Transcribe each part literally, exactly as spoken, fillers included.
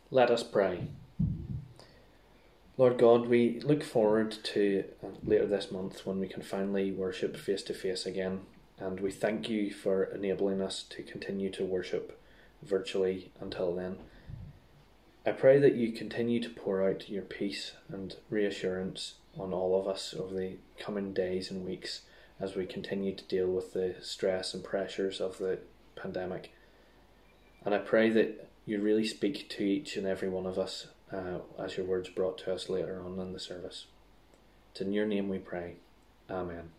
Let us pray. Lord God, we look forward to uh, later this month when we can finally worship face to face again, and we thank you for enabling us to continue to worship virtually until then. I pray that you continue to pour out your peace and reassurance on all of us over the coming days and weeks as we continue to deal with the stress and pressures of the pandemic. And I pray that you really speak to each and every one of us uh, as your words brought to us later on in the service. It's in your name we pray. Amen.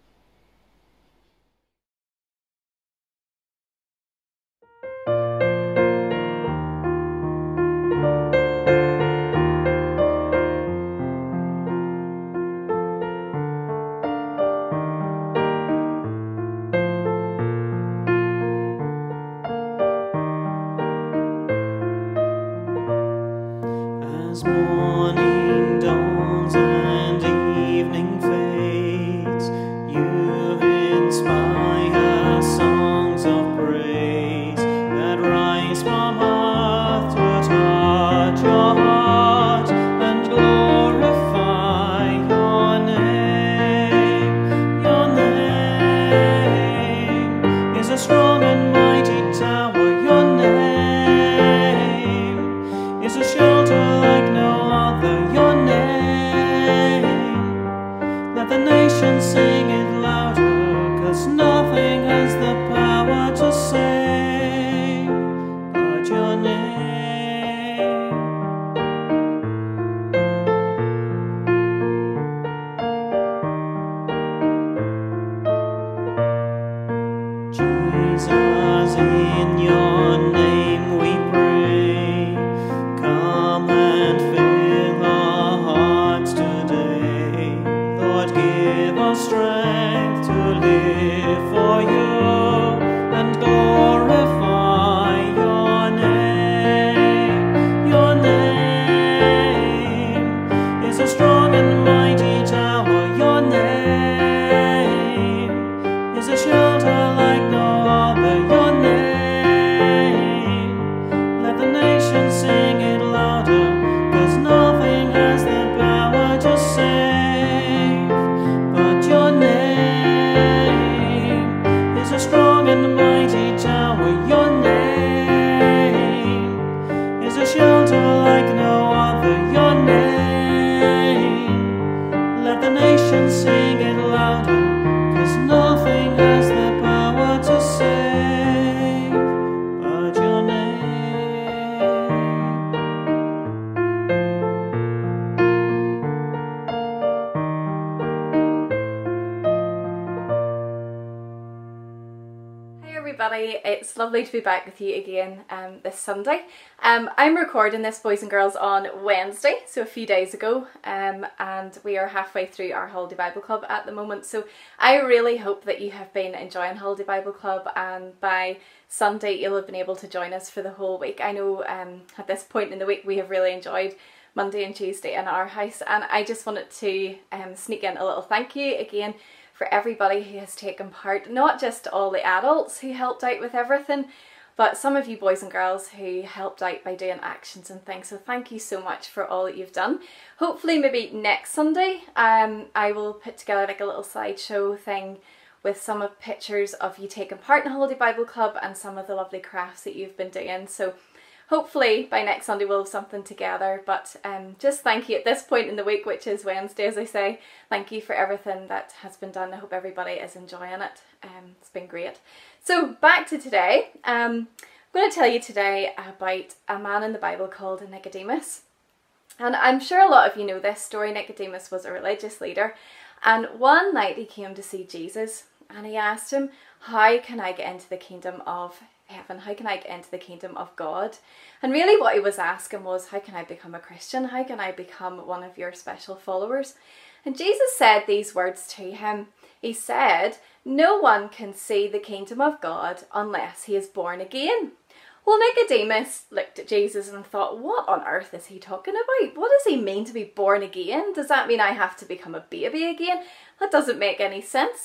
As morning dawns and evening fades, you inspire songs of praise that rise from earth to touch your heart and glorify your name. Your name is a strong and mighty tower. Your name is a shelter like no other. Your name, let the nations sing it louder, 'cause nothing has the power to save but your name. Jesus, in your name we pray. Come and fill our hearts today. Lord, give us strength to live for you and glorify your name. Your name is a strong and mighty tower. Your name is a shelter like no other. Your name, let the nations sing it louder, 'cause nothing has the power to save but your name is a strong and mighty tower. Your name is a shelter like no other. Your name, let the nations sing it louder, 'cause nothing has the power to save but your name. Hi everybody, it's lovely to be back with you again um, this Sunday. Um, I'm recording this, boys and girls, on Wednesday, so a few days ago, um, and we are halfway through our Holiday Bible Club at the moment, so I really hope that you have been enjoying Holiday Bible Club, and by Sunday you'll have been able to join us for the whole week. I know um, at this point in the week we have really enjoyed Monday and Tuesday in our house, and I just wanted to um, sneak in a little thank you again for everybody who has taken part, not just all the adults who helped out with everything, but some of you boys and girls who helped out by doing actions and things. So thank you so much for all that you've done. Hopefully maybe next Sunday um, I will put together like a little slideshow thing with some of pictures of you taking part in Holiday Bible Club and some of the lovely crafts that you've been doing. So hopefully by next Sunday we'll have something together, but um, just thank you at this point in the week, which is Wednesday as I say. Thank you for everything that has been done. I hope everybody is enjoying it. Um, it's been great. So back to today. Um, I'm going to tell you today about a man in the Bible called Nicodemus. And I'm sure a lot of you know this story. Nicodemus was a religious leader, and one night he came to see Jesus and he asked him, how can I get into the kingdom of heaven? How can I get into the kingdom of God? And really what he was asking was, how can I become a Christian? How can I become one of your special followers? And Jesus said these words to him. He said, no one can see the kingdom of God unless he is born again. Well, Nicodemus looked at Jesus and thought, what on earth is he talking about? What does he mean to be born again? Does that mean I have to become a baby again? That doesn't make any sense.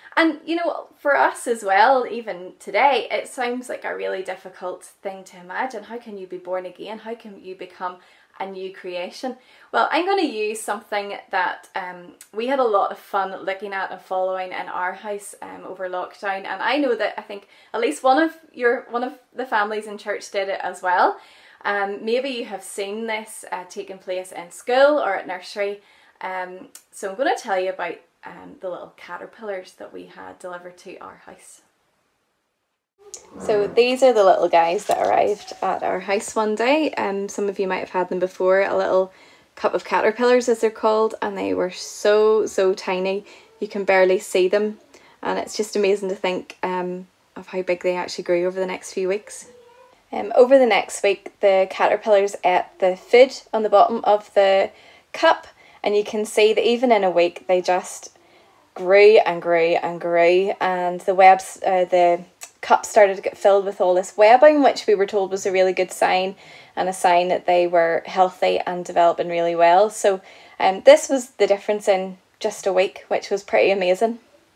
And you know, for us as well, even today, it sounds like a really difficult thing to imagine. How can you be born again? How can you become a new creation? Well, I'm going to use something that um, we had a lot of fun looking at and following in our house um, over lockdown, and I know that I think at least one of your one of the families in church did it as well. Um, maybe you have seen this uh, taking place in school or at nursery. Um, so I'm going to tell you about um, the little caterpillars that we had delivered to our house. So these are the little guys that arrived at our house one day. Um, some of you might have had them before, a little cup of caterpillars as they're called, and they were so, so tiny. You can barely see them, and it's just amazing to think um, of how big they actually grew over the next few weeks. Um, over the next week, the caterpillars ate the food on the bottom of the cup, and you can see that even in a week they just grew and grew and grew, and the webs, uh, the cup started to get filled with all this webbing, which we were told was a really good sign and a sign that they were healthy and developing really well. So um, this was the difference in just a week, which was pretty amazing.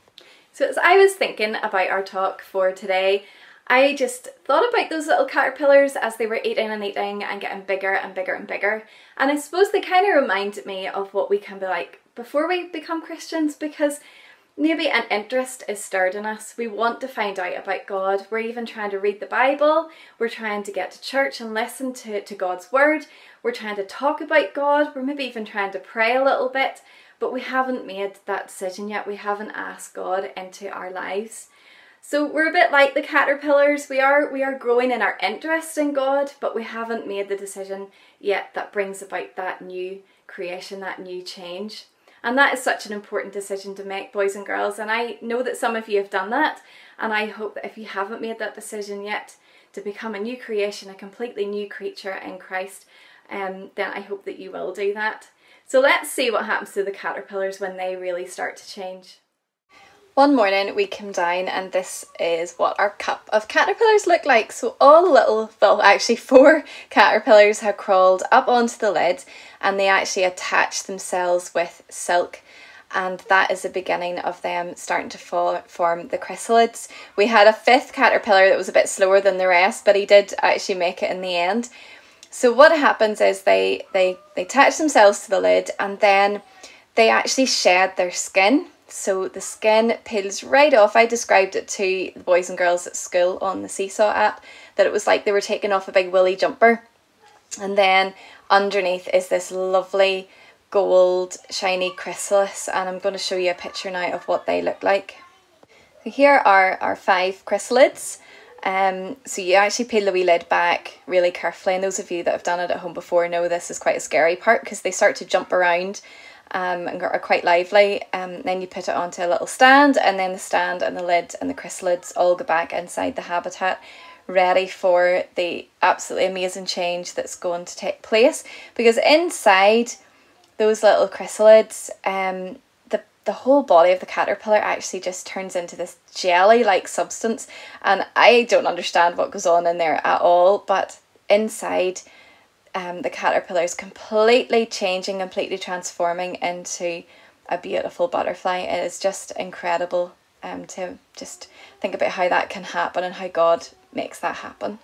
So as I was thinking about our talk for today, I just thought about those little caterpillars as they were eating and eating and getting bigger and bigger and bigger. And I suppose they kind of reminded me of what we can be like before we become Christians, because maybe an interest is stirred in us. We want to find out about God. We're even trying to read the Bible. We're trying to get to church and listen to, to God's word. We're trying to talk about God. We're maybe even trying to pray a little bit, but we haven't made that decision yet. We haven't asked God into our lives. So we're a bit like the caterpillars. We are we are growing in our interest in God, but we haven't made the decision yet that brings about that new creation, that new change. And that is such an important decision to make, boys and girls. And I know that some of you have done that. And I hope that if you haven't made that decision yet to become a new creation, a completely new creature in Christ, um, then I hope that you will do that. So let's see what happens to the caterpillars when they really start to change. One morning we came down and this is what our cup of caterpillars looked like. So all the little, well actually four caterpillars had crawled up onto the lid, and they actually attached themselves with silk, and that is the beginning of them starting to fall, form the chrysalids. We had a fifth caterpillar that was a bit slower than the rest, but he did actually make it in the end. So what happens is they, they, they attach themselves to the lid, and then they actually shed their skin. So the skin peels right off. I described it to the boys and girls at school on the Seesaw app, that it was like they were taking off a big woolly jumper. And then underneath is this lovely gold shiny chrysalis, and I'm going to show you a picture now of what they look like. So here are our five chrysalids. Um, so you actually peel the wee lid back really carefully, and those of you that have done it at home before know this is quite a scary part because they start to jump around um, and are quite lively. Um, then you put it onto a little stand, and then the stand and the lid and the chrysalids all go back inside the habitat, ready for the absolutely amazing change that's going to take place. Because inside those little chrysalids, um, the, the whole body of the caterpillar actually just turns into this jelly-like substance, and I don't understand what goes on in there at all, but inside um, the caterpillar is completely changing, completely transforming into a beautiful butterfly. It is just incredible um, to just think about how that can happen and how God makes that happen.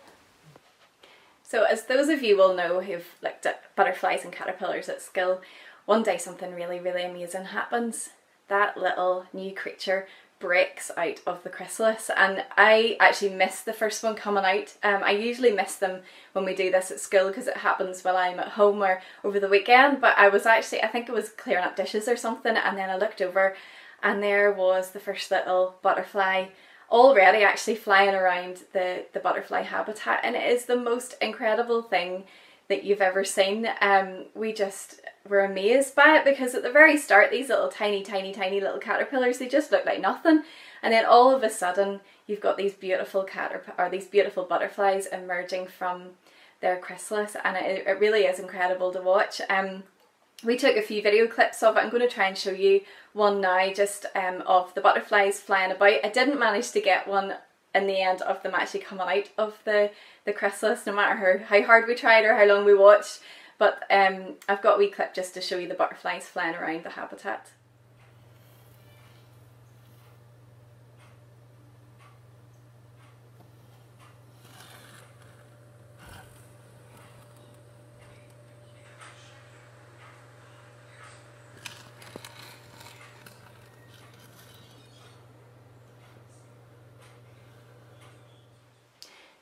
So as those of you will know who've looked at butterflies and caterpillars at school, one day something really, really amazing happens. That little new creature breaks out of the chrysalis, and I actually missed the first one coming out. Um, I usually miss them when we do this at school because it happens while I'm at home or over the weekend, but I was actually, I think it was clearing up dishes or something, and then I looked over and there was the first little butterfly already actually flying around the, the butterfly habitat, and it is the most incredible thing that you've ever seen. Um, we just were amazed by it because at the very start these little tiny tiny tiny little caterpillars, they just look like nothing, and then all of a sudden you've got these beautiful caterp or these beautiful butterflies emerging from their chrysalis, and it, it really is incredible to watch. Um, we took a few video clips of it. I'm going to try and show you one now just um, of the butterflies flying about. I didn't manage to get one in the end of them actually coming out of the, the chrysalis, no matter how, how hard we tried or how long we watched, but um, I've got a wee clip just to show you the butterflies flying around the habitat.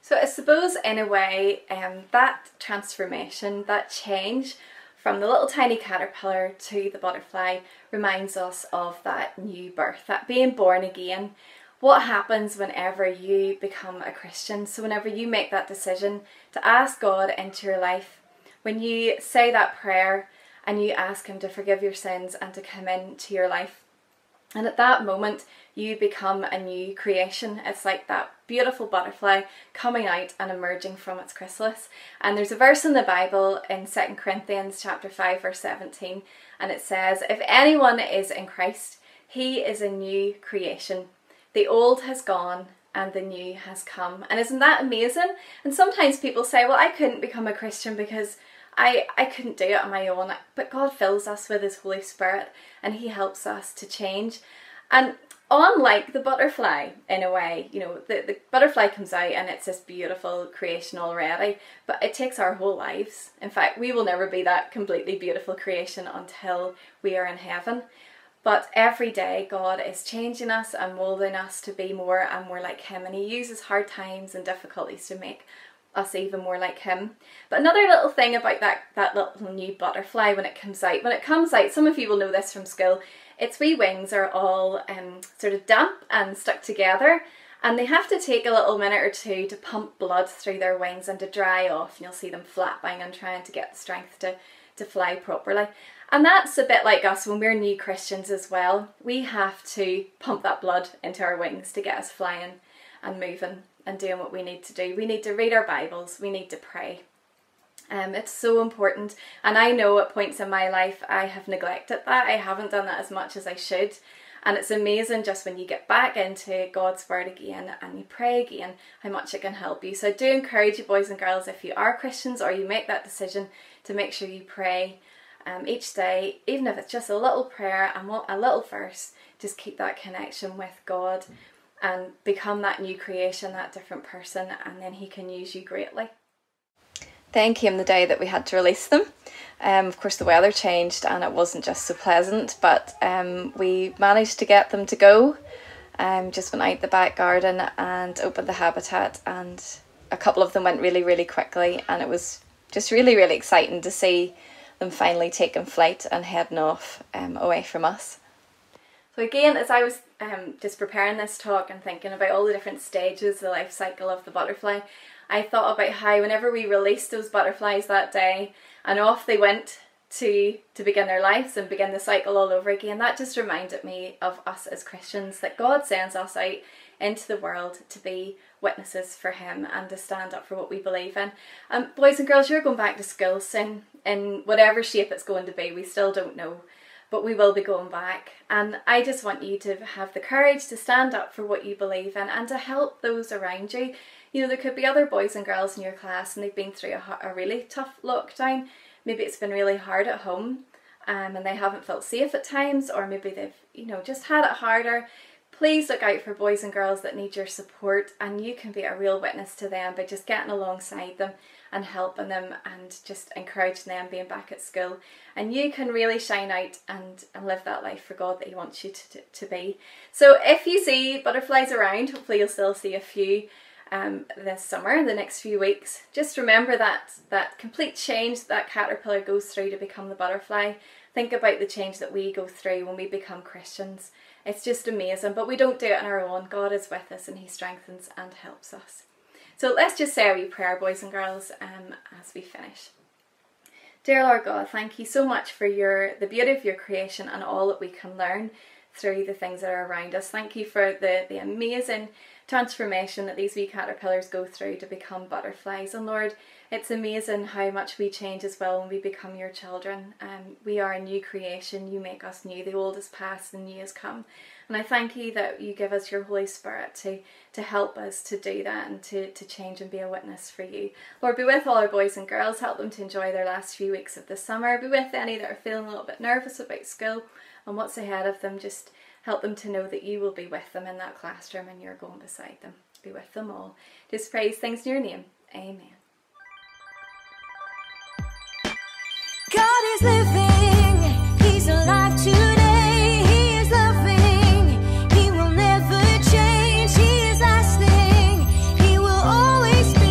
So I suppose in a way um, that transformation, that change from the little tiny caterpillar to the butterfly reminds us of that new birth, that being born again. What happens whenever you become a Christian? So whenever you make that decision to ask God into your life, when you say that prayer and you ask Him to forgive your sins and to come into your life, and at that moment you become a new creation. It's like that beautiful butterfly coming out and emerging from its chrysalis. And there's a verse in the Bible in Second Corinthians chapter five verse seventeen, and it says, "If anyone is in Christ, he is a new creation. The old has gone and the new has come." And isn't that amazing? And sometimes people say, well, I couldn't become a Christian because I, I couldn't do it on my own. But God fills us with His Holy Spirit and He helps us to change. And unlike the butterfly, in a way, you know, the, the butterfly comes out and it's this beautiful creation already, but it takes our whole lives. In fact, we will never be that completely beautiful creation until we are in heaven. But every day God is changing us and moulding us to be more and more like Him, and He uses hard times and difficulties to make us even more like Him. But another little thing about that, that little new butterfly when it comes out, when it comes out, some of you will know this from school, its wee wings are all um, sort of damp and stuck together, and they have to take a little minute or two to pump blood through their wings and to dry off, and you'll see them flapping and trying to get the strength to, to fly properly. And that's a bit like us when we're new Christians as well. We have to pump that blood into our wings to get us flying and moving and doing what we need to do. We need to read our Bibles, we need to pray. Um, it's so important, and I know at points in my life I have neglected that. I haven't done that as much as I should, and it's amazing just when you get back into God's Word again and you pray again, how much it can help you. So I do encourage you, boys and girls, if you are Christians or you make that decision, to make sure you pray Um, each day, even if it's just a little prayer and a little verse. Just keep that connection with God and become that new creation, that different person, and then He can use you greatly. Then came the day that we had to release them. Um, of course the weather changed and it wasn't just so pleasant, but um, we managed to get them to go. Um, just went out the back garden and opened the habitat, and a couple of them went really really quickly, and it was just really really exciting to see them finally taking flight and heading off um, away from us. So again, as I was um, just preparing this talk and thinking about all the different stages, the life cycle of the butterfly, I thought about how whenever we released those butterflies that day and off they went to, to begin their lives and begin the cycle all over again, that just reminded me of us as Christians, that God sends us out into the world to be witnesses for Him and to stand up for what we believe in. Um, boys and girls, you're going back to school soon, in whatever shape it's going to be. We still don't know, but we will be going back, and I just want you to have the courage to stand up for what you believe in and to help those around you. You know, there could be other boys and girls in your class and they've been through a, a really tough lockdown. Maybe it's been really hard at home um, and they haven't felt safe at times, or maybe they've, you know, just had it harder. Please look out for boys and girls that need your support, and you can be a real witness to them by just getting alongside them and helping them and just encouraging them being back at school. And you can really shine out and, and live that life for God that He wants you to, to, to be. So if you see butterflies around, hopefully you'll still see a few um, this summer, the next few weeks. Just remember that, that complete change that caterpillar goes through to become the butterfly. Think about the change that we go through when we become Christians. It's just amazing, but we don't do it on our own. God is with us and He strengthens and helps us. So let's just say a wee prayer, boys and girls, um, as we finish. Dear Lord God, thank you so much for your the beauty of your creation and all that we can learn through the things that are around us. Thank you for the, the amazing transformation that these wee caterpillars go through to become butterflies. And Lord, it's amazing how much we change as well when we become your children. Um, we are a new creation. You make us new. The old is past, the new has come. And I thank you that you give us your Holy Spirit to, to help us to do that and to, to change and be a witness for you. Lord, be with all our boys and girls. Help them to enjoy their last few weeks of the summer. Be with any that are feeling a little bit nervous about school and what's ahead of them. Just help them to know that you will be with them in that classroom and you're going beside them. Be with them all. Just praise things in your name. Amen. God is living, He's alive today, He is loving, He will never change, He is lasting, He will always be.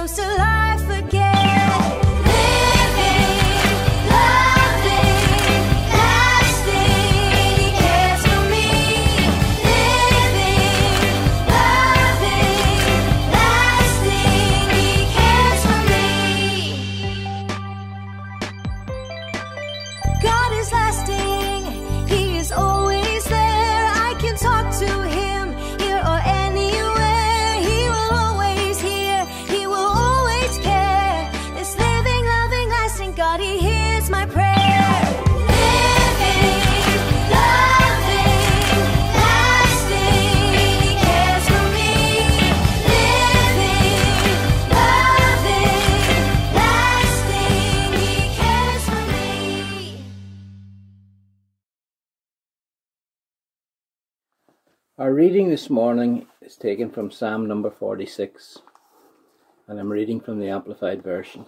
comes to life again. Living, loving, lasting, he cares for me. Living, loving, lasting, he cares for me. God is lasting, he is always there. I can talk to him here or anywhere. He will always hear, he will always care. This living, loving, lasting God, he hears my prayer. Living, loving, lasting, he cares for me. Living, loving, lasting, he cares for me. Our reading this morning is taken from Psalm number forty-six, and I'm reading from the Amplified Version.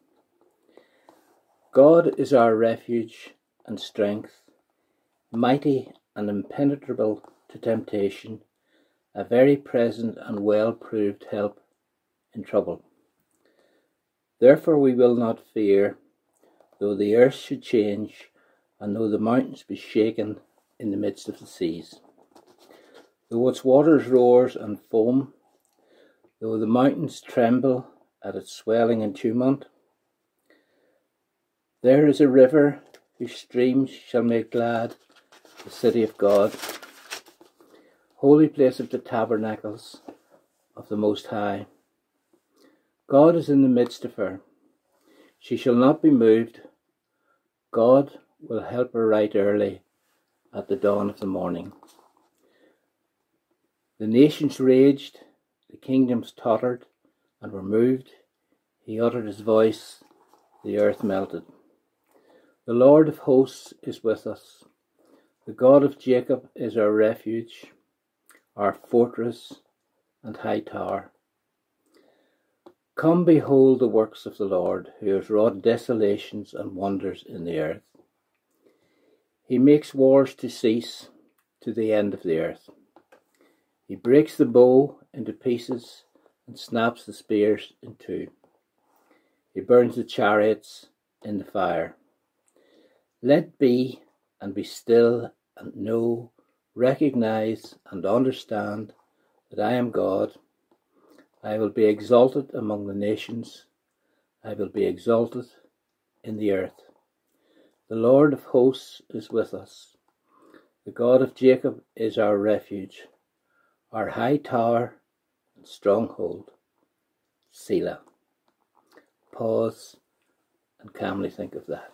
God is our refuge and strength, mighty and impenetrable to temptation, a very present and well-proved help in trouble. Therefore we will not fear, though the earth should change, and though the mountains be shaken in the midst of the seas. Though its waters roars and foam, though the mountains tremble at its swelling and tumult, there is a river whose streams shall make glad the city of God, holy place of the tabernacles of the Most High. God is in the midst of her. She shall not be moved. God will help her right early at the dawn of the morning. The nations raged, the kingdoms tottered and were moved. He uttered his voice, the earth melted. The Lord of hosts is with us. The God of Jacob is our refuge, our fortress and high tower. Come behold the works of the Lord, who has wrought desolations and wonders in the earth. He makes wars to cease to the end of the earth. He breaks the bow into pieces and snaps the spears in two. He burns the chariots in the fire. Let be and be still and know, recognize and understand that I am God. I will be exalted among the nations. I will be exalted in the earth. The Lord of hosts is with us. The God of Jacob is our refuge, our high tower and stronghold. Selah. Pause and calmly think of that.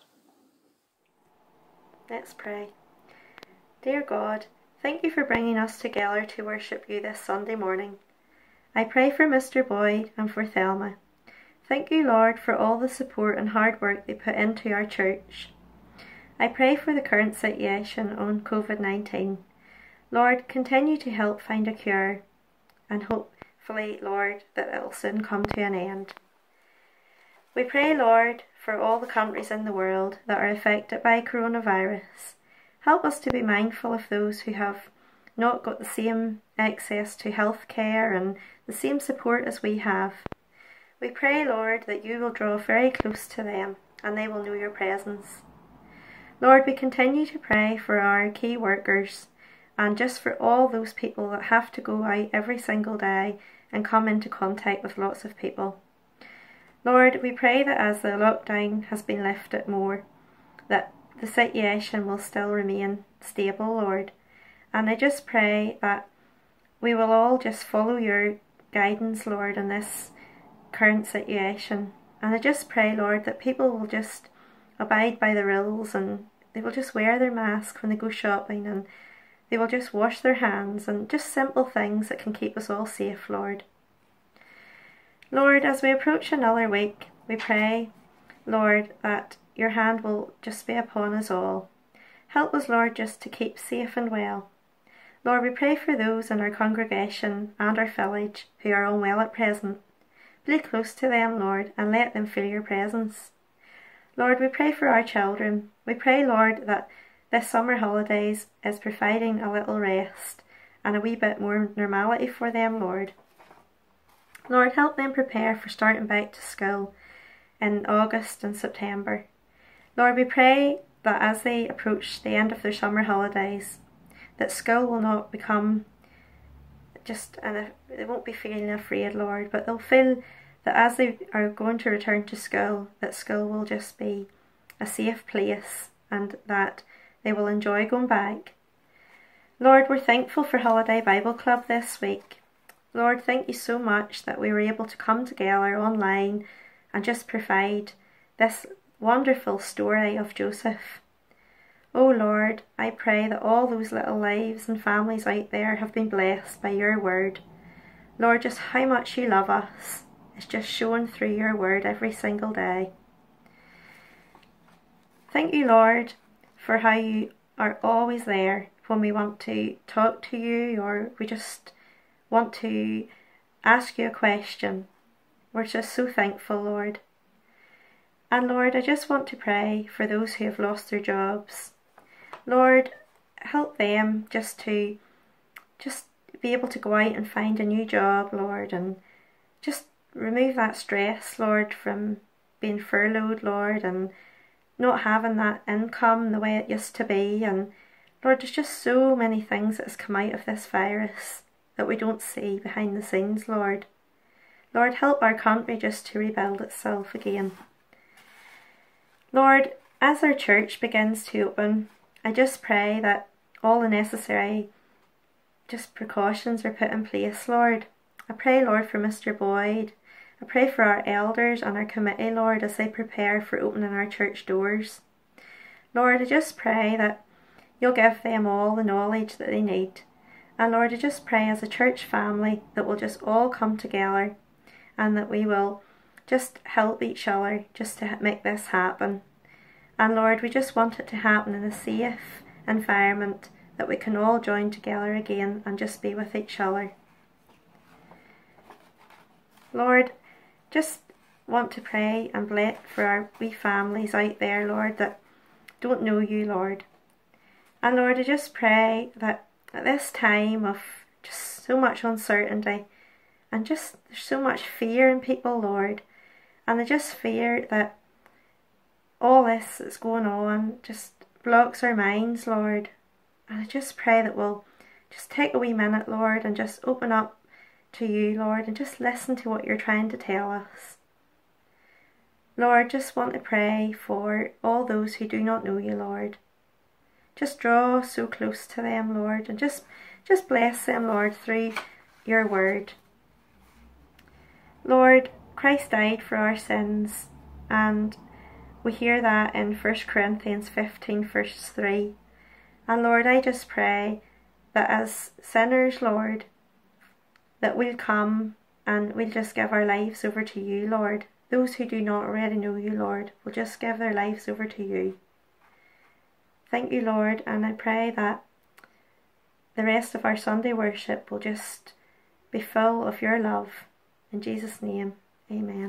Let's pray. Dear God, thank you for bringing us together to worship you this Sunday morning. I pray for Mister Boyd and for Thelma. Thank you, Lord, for all the support and hard work they put into our church. I pray for the current situation on COVID nineteen. Lord, continue to help find a cure, and hopefully, Lord, that it will soon come to an end. We pray, Lord, for all the countries in the world that are affected by coronavirus. Help us to be mindful of those who have not got the same access to health care and the same support as we have. We pray, Lord, that you will draw very close to them and they will know your presence. Lord, we continue to pray for our key workers and just for all those people that have to go out every single day and come into contact with lots of people. Lord, we pray that as the lockdown has been lifted more, that the situation will still remain stable, Lord. And I just pray that we will all just follow your guidance, Lord, in this current situation. And I just pray, Lord, that people will just abide by the rules and they will just wear their mask when they go shopping and they will just wash their hands and just simple things that can keep us all safe, Lord. Lord, as we approach another week, we pray, Lord, that your hand will just be upon us all. Help us, Lord, just to keep safe and well. Lord, we pray for those in our congregation and our village who are unwell at present. Be close to them, Lord, and let them feel your presence. Lord, we pray for our children. We pray, Lord, that this summer holidays is providing a little rest and a wee bit more normality for them, Lord. Lord, help them prepare for starting back to school in August and September. Lord, we pray that as they approach the end of their summer holidays, that school will not become just, and they won't be feeling afraid, Lord, but they'll feel that as they are going to return to school, that school will just be a safe place and that they will enjoy going back. Lord, we're thankful for Holiday Bible Club this week. Lord, thank you so much that we were able to come together online and just provide this wonderful story of Joseph. Oh Lord, I pray that all those little lives and families out there have been blessed by your word. Lord, just how much you love us is just shown through your word every single day. Thank you, Lord, for how you are always there when we want to talk to you or we just want to ask you a question. We're just so thankful, Lord. And Lord, I just want to pray for those who have lost their jobs. Lord, help them just to just be able to go out and find a new job, Lord, and just remove that stress, Lord, from being furloughed, Lord, and not having that income the way it used to be. And Lord, there's just so many things that has come out of this virus that we don't see behind the scenes, Lord. Lord, help our country just to rebuild itself again. Lord, as our church begins to open, I just pray that all the necessary just precautions are put in place, Lord. I pray, Lord, for Mister Boyd. I pray for our elders and our committee, Lord, as they prepare for opening our church doors. Lord, I just pray that you'll give them all the knowledge that they need. And Lord, I just pray as a church family that we'll just all come together and that we will just help each other just to make this happen. And Lord, we just want it to happen in a safe environment that we can all join together again and just be with each other. Lord, just want to pray and bless for our wee families out there, Lord, that don't know you, Lord. And Lord, I just pray that at this time of just so much uncertainty and just there's so much fear in people, Lord, and I just fear that all this that's going on just blocks our minds, Lord. And I just pray that we'll just take a wee minute, Lord, and just open up to you, Lord, and just listen to what you're trying to tell us. Lord, just want to pray for all those who do not know you, Lord. Just draw so close to them, Lord, and just, just bless them, Lord, through your word. Lord, Christ died for our sins, and we hear that in First Corinthians fifteen, verse three. And Lord, I just pray that as sinners, Lord, that we'll come and we'll just give our lives over to you, Lord. Those who do not already know you, Lord, will just give their lives over to you. Thank you, Lord, and I pray that the rest of our Sunday worship will just be full of your love. In Jesus' name, amen.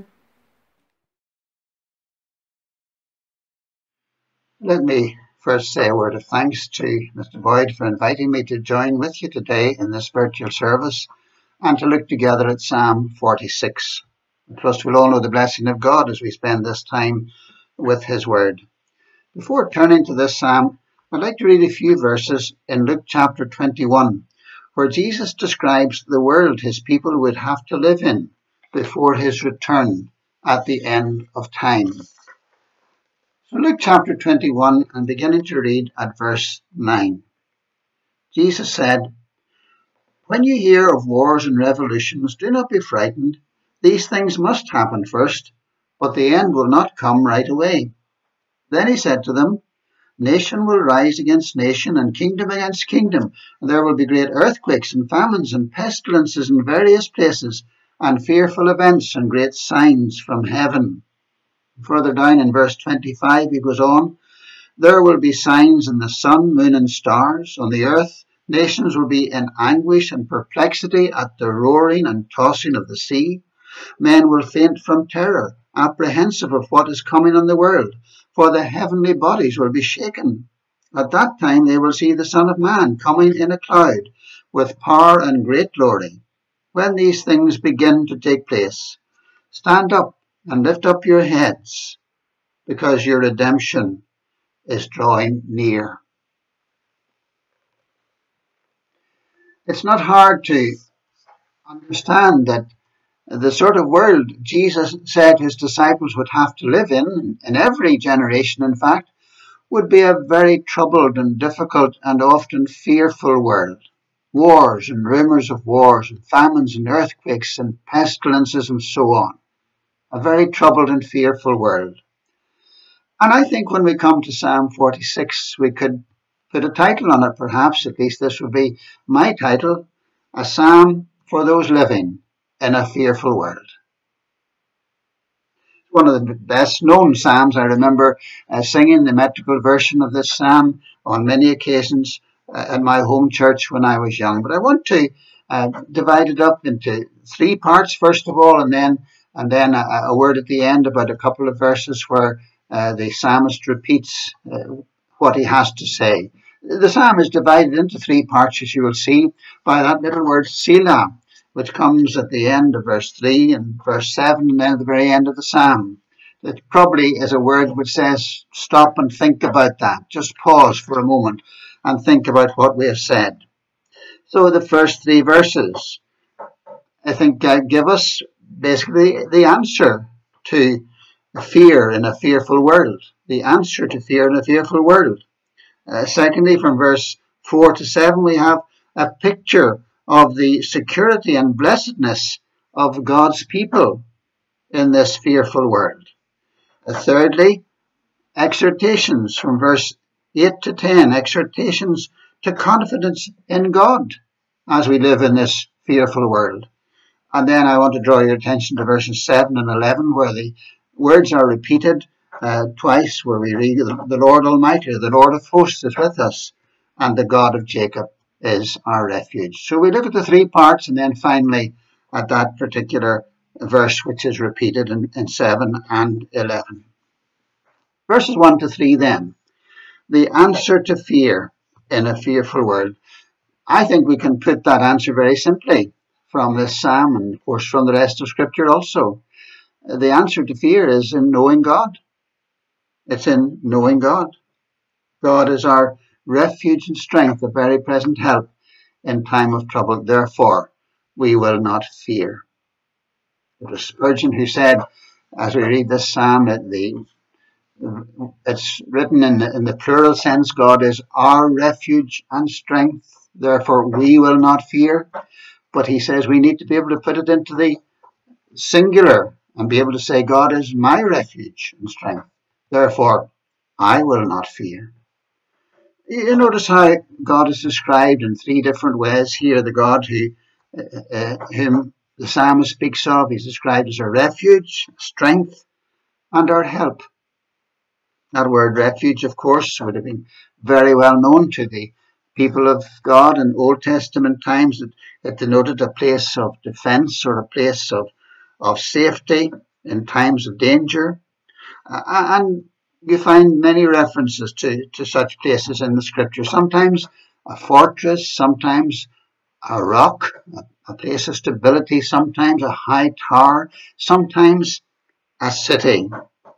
Let me first say a word of thanks to Mister Boyd for inviting me to join with you today in this virtual service and to look together at Psalm forty-six. I trust we'll all know the blessing of God as we spend this time with his word. Before turning to this psalm, I'd like to read a few verses in Luke chapter twenty-one, where Jesus describes the world his people would have to live in before his return at the end of time. So Luke chapter twenty-one, and beginning to read at verse nine. Jesus said, "When you hear of wars and revolutions, do not be frightened. These things must happen first, but the end will not come right away." Then he said to them, "Nation will rise against nation and kingdom against kingdom, and there will be great earthquakes and famines and pestilences in various places, and fearful events and great signs from heaven." Further down in verse twenty-five he goes on, "There will be signs in the sun, moon and stars. On the earth, nations will be in anguish and perplexity at the roaring and tossing of the sea. Men will faint from terror, apprehensive of what is coming on the world, for the heavenly bodies will be shaken. At that time they will see the Son of Man coming in a cloud with power and great glory. when these things begin to take place, stand up and lift up your heads, because your redemption is drawing near. It's not hard to understand that the sort of world Jesus said his disciples would have to live in, in every generation in fact, would be a very troubled and difficult and often fearful world. Wars and rumours of wars and famines and earthquakes and pestilences and so on. A very troubled and fearful world. And I think when we come to Psalm forty-six, we could put a title on it perhaps, at least this would be my title, A Psalm for Those Living in a Fearful World. One of the best known psalms. I remember uh, singing the metrical version of this psalm on many occasions uh, at my home church when I was young. But I want to uh, divide it up into three parts first of all, and then and then a, a word at the end about a couple of verses where uh, the psalmist repeats uh, what he has to say. The psalm is divided into three parts, as you will see, by that little word Selah, which comes at the end of verse three and verse seven, and then at the very end of the psalm. It probably is a word which says, stop and think about that. Just pause for a moment and think about what we have said. So the first three verses, I think, uh, give us basically the answer to fear in a fearful world. The answer to fear in a fearful world. Uh, secondly, from verse four to seven, we have a picture of the security and blessedness of God's people in this fearful world. Uh, thirdly, exhortations from verse eight to ten, exhortations to confidence in God as we live in this fearful world. And then I want to draw your attention to verses seven and eleven, where the words are repeated uh, twice, where we read, the Lord Almighty, the Lord of hosts is with us, and the God of Jacob is our refuge. So we look at the three parts, and then finally at that particular verse which is repeated in, in seven and eleven. Verses one to three then, the answer to fear in a fearful world. I think we can put that answer very simply from this psalm, and of course from the rest of Scripture also. The answer to fear is in knowing God. It's in knowing God. God is our refuge and strength, a very present help in time of trouble. Therefore, we will not fear. It was Spurgeon who said, as we read this psalm, that the it's written in the, in the plural sense, God is our refuge and strength, therefore we will not fear. But he says we need to be able to put it into the singular and be able to say, God is my refuge and strength, therefore I will not fear. You notice how God is described in three different ways here. The God who, uh, uh, whom the psalmist speaks of, he's described as our refuge, strength, and our help. That word refuge, of course, would have been very well known to the people of God in Old Testament times. It, it denoted a place of defense or a place of, of safety in times of danger. Uh, and you find many references to, to such places in the Scripture. Sometimes a fortress, sometimes a rock, a, a place of stability, sometimes a high tower, sometimes a city.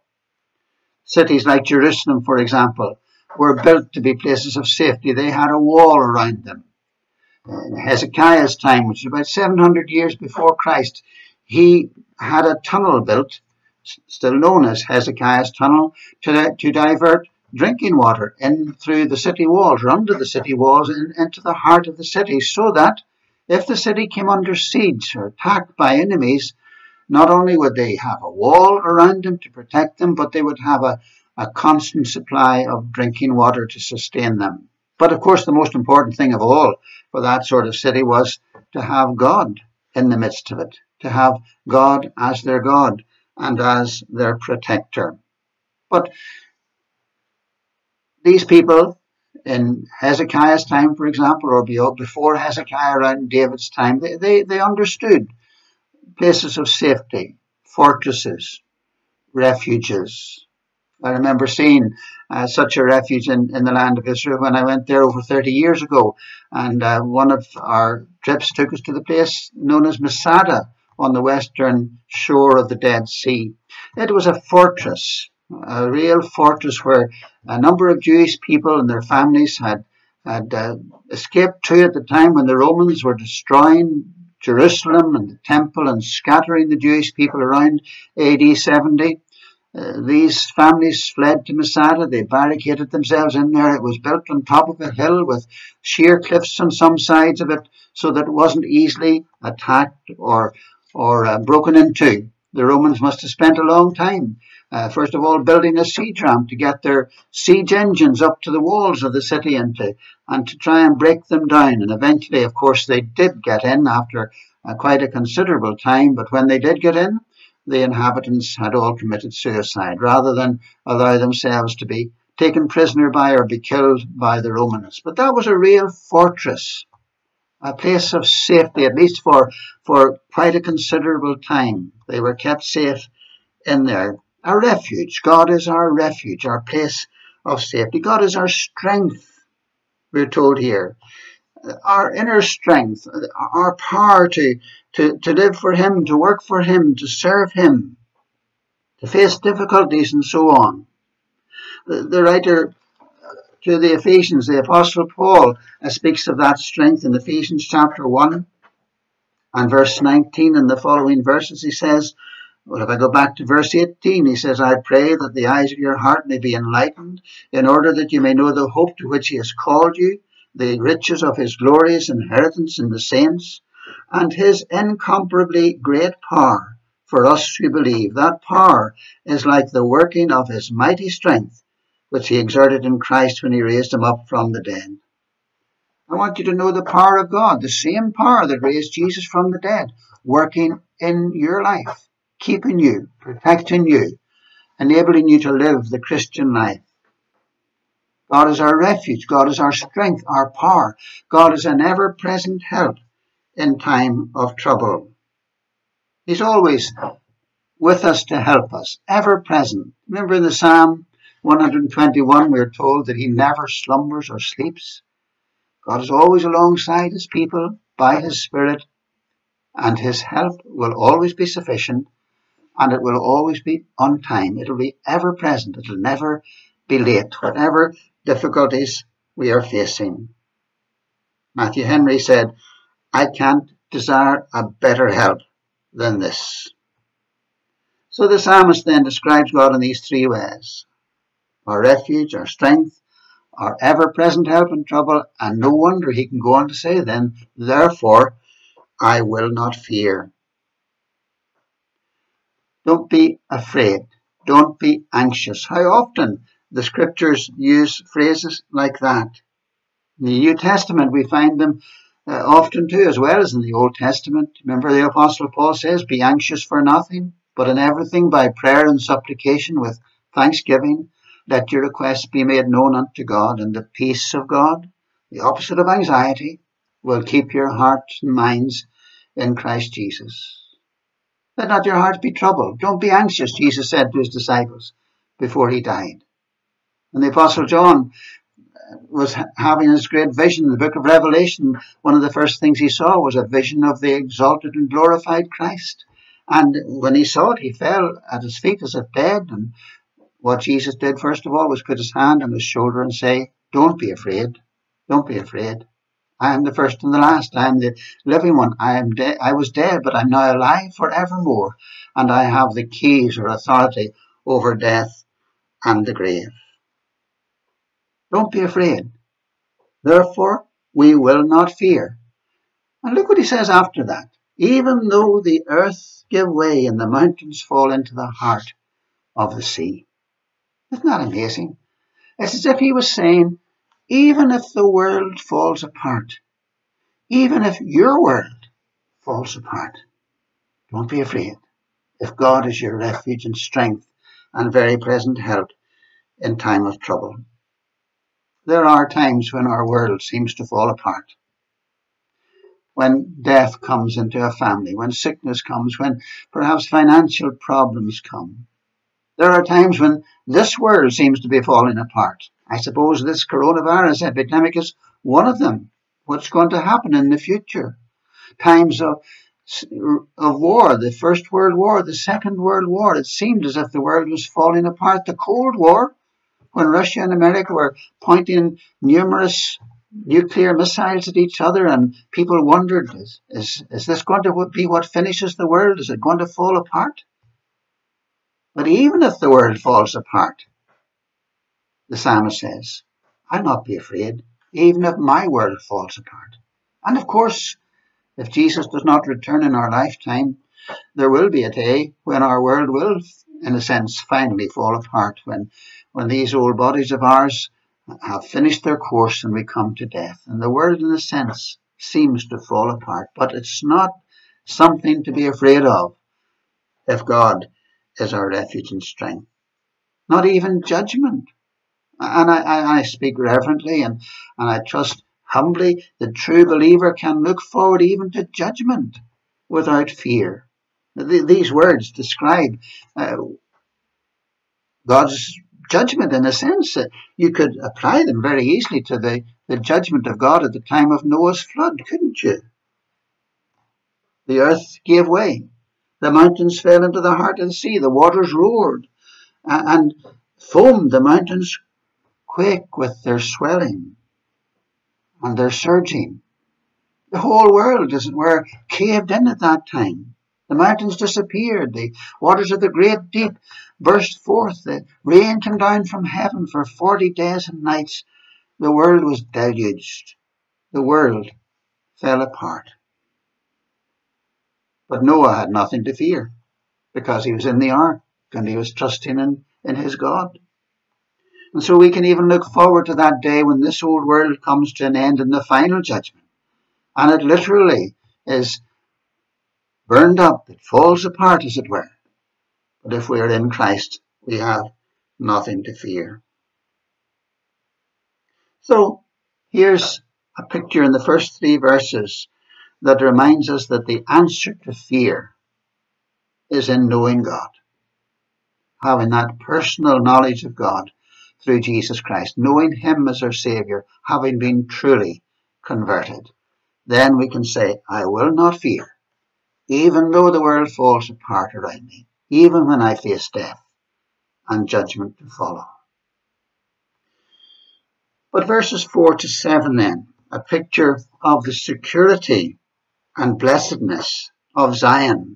Cities like Jerusalem, for example, were built to be places of safety. They had a wall around them. In Hezekiah's time, which is about seven hundred years before Christ, he had a tunnel built, still known as Hezekiah's Tunnel, to, to divert drinking water in through the city walls, or under the city walls, in, into the heart of the city, so that if the city came under siege or attacked by enemies, not only would they have a wall around them to protect them, but they would have a, a constant supply of drinking water to sustain them. But of course, the most important thing of all for that sort of city was to have God in the midst of it, to have God as their God and as their protector. But these people in Hezekiah's time, for example, or before Hezekiah, around David's time, they, they, they understood places of safety, fortresses, refuges, I remember seeing uh, such a refuge in, in the land of Israel when I went there over thirty years ago. And uh, one of our trips took us to the place known as Masada on the western shore of the Dead Sea. It was a fortress, a real fortress where a number of Jewish people and their families had, had uh, escaped to at the time when the Romans were destroying Jerusalem and the temple and scattering the Jewish people around A D seventy. Uh, these families fled to Masada. They barricaded themselves in there. It was built on top of a hill with sheer cliffs on some sides of it so that it wasn't easily attacked or, or uh, broken into. The Romans must have spent a long time, uh, first of all, building a siege ramp to get their siege engines up to the walls of the city and to, and to try and break them down. And eventually, of course, they did get in after uh, quite a considerable time. But when they did get in, the inhabitants had all committed suicide rather than allow themselves to be taken prisoner by or be killed by the Romans. But that was a real fortress, a place of safety, at least for, for quite a considerable time. They were kept safe in there. A refuge. God is our refuge, our place of safety. God is our strength, we're told here. Our inner strength, our power to, to, to live for Him, to work for Him, to serve Him, to face difficulties and so on. The, the writer to the Ephesians, the Apostle Paul, uh, speaks of that strength in Ephesians chapter one and verse nineteen and the following verses. He says, well, if I go back to verse eighteen, he says, I pray that the eyes of your heart may be enlightened, in order that you may know the hope to which He has called you, the riches of His glorious inheritance in the saints, and His incomparably great power for us who believe. That power is like the working of His mighty strength, which He exerted in Christ when He raised Him up from the dead. I want you to know the power of God, the same power that raised Jesus from the dead, working in your life, keeping you, protecting you, enabling you to live the Christian life. God is our refuge. God is our strength, our power. God is an ever-present help in time of trouble. He's always with us to help us, ever-present. Remember in the Psalm one twenty-one, we're told that He never slumbers or sleeps. God is always alongside His people by His Spirit, and His help will always be sufficient, and it will always be on time. It will be ever-present. It will never be late, whatever difficulties we are facing. Matthew Henry said, I can't desire a better help than this. So the psalmist then describes God in these three ways: our refuge, our strength, our ever-present help in trouble, and no wonder he can go on to say then, therefore I will not fear. Don't be afraid. Don't be anxious. How often the scriptures use phrases like that. In the New Testament we find them uh, often too, as well as in the Old Testament. Remember the Apostle Paul says, be anxious for nothing, but in everything by prayer and supplication with thanksgiving, let your requests be made known unto God, and the peace of God, the opposite of anxiety, will keep your hearts and minds in Christ Jesus. Let not your hearts be troubled. Don't be anxious, Jesus said to His disciples before He died. And the Apostle John was having his great vision in the book of Revelation. One of the first things he saw was a vision of the exalted and glorified Christ. And when he saw it, he fell at His feet as if dead. And what Jesus did, first of all, was put His hand on his shoulder and say, don't be afraid. Don't be afraid. I am the first and the last. I am the living one. I am dead. I was dead, but I'm now alive forevermore. And I have the keys or authority over death and the grave. Don't be afraid. Therefore, we will not fear. And look what He says after that. Even though the earth give way and the mountains fall into the heart of the sea. Isn't that amazing? It's as if He was saying, even if the world falls apart, even if your world falls apart, don't be afraid. If God is your refuge and strength and very present help in time of trouble. There are times when our world seems to fall apart. When death comes into a family, when sickness comes, when perhaps financial problems come. There are times when this world seems to be falling apart. I suppose this coronavirus epidemic is one of them. What's going to happen in the future? Times of, of war, the First World War, the Second World War. It seemed as if the world was falling apart. The Cold War, when Russia and America were pointing numerous nuclear missiles at each other, and people wondered, is, is, is this going to be what finishes the world? Is it going to fall apart? But even if the world falls apart, the psalmist says, I'll not be afraid, even if my world falls apart. And of course, if Jesus does not return in our lifetime, there will be a day when our world will, in a sense, finally fall apart, when, when these old bodies of ours have finished their course and we come to death. And the world, in a sense, seems to fall apart. But it's not something to be afraid of if God is our refuge and strength. Not even judgment. And I, I speak reverently and, and I trust humbly the true believer can look forward even to judgment without fear. These words describe uh, God's judgment in a sense. That you could apply them very easily to the, the judgment of God at the time of Noah's flood, couldn't you? The earth gave way. The mountains fell into the heart of the sea. The waters roared and foamed. The mountains quake with their swelling and their surging. The whole world, as it were, caved in at that time. The mountains disappeared. The waters of the great deep burst forth. The rain came down from heaven for forty days and nights. The world was deluged. The world fell apart. But Noah had nothing to fear because he was in the ark and he was trusting in, in his God. And so we can even look forward to that day when this old world comes to an end in the final judgment. And it literally is burned up. It falls apart, as it were. But if we are in Christ, we have nothing to fear. So here's a picture in the first three verses that reminds us that the answer to fear is in knowing God. Having that personal knowledge of God through Jesus Christ, knowing him as our Saviour, having been truly converted. Then we can say, I will not fear, even though the world falls apart around me, even when I face death and judgment to follow. But verses four to seven then, a picture of the security and blessedness of Zion.